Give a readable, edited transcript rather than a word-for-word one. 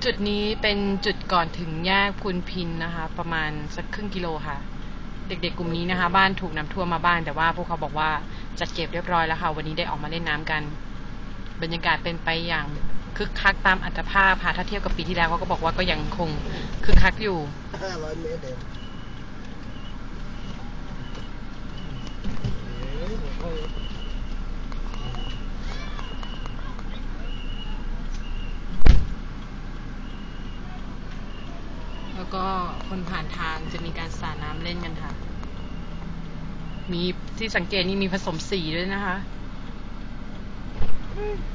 จุดนี้เป็นจุดก่อนถึงแยกพุนพินนะคะประมาณสักครึ่งกิโลค่ะเด็กๆกลุ่มนี้นะคะบ้านถูกน้ำท่วมมาบ้างแต่ว่าพวกเขาบอกว่าจัดเก็บเรียบร้อยแล้วค่ะวันนี้ได้ออกมาเล่นน้ำกันบรรยากาศเป็นไปอย่างคึกคักตามอัตภาพค่ะถ้าเทียบกับปีที่แล้วเขาก็บอกว่าก็ยังคงคึกคักอยู่ 500 เมตรเองแล้วก็คนผ่านทางจะมีการสาดน้ำเล่นกันค่ะมีที่สังเกตนี่มีผสมสีด้วยนะคะ